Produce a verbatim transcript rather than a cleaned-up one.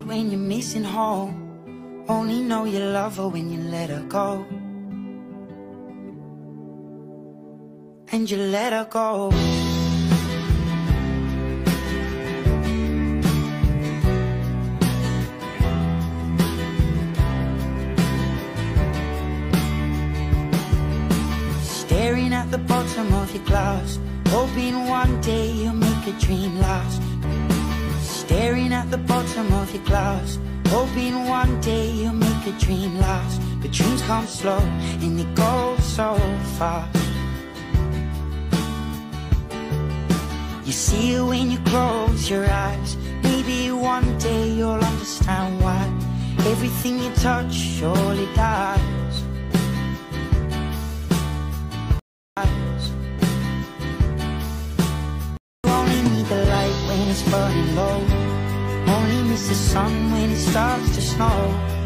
when you're missing home. Only know you love her when you let her go. And you let her go. Staring at the bottom of your glass, hoping one day you'll make a dream last. Staring at the bottom of your glass, hoping one day you'll make a dream last. But dreams come slow and they go so fast. You see it when you close your eyes. Maybe one day you'll understand why everything you touch surely dies. You only need the light when it's burning low. Only miss the sun when it starts to snow.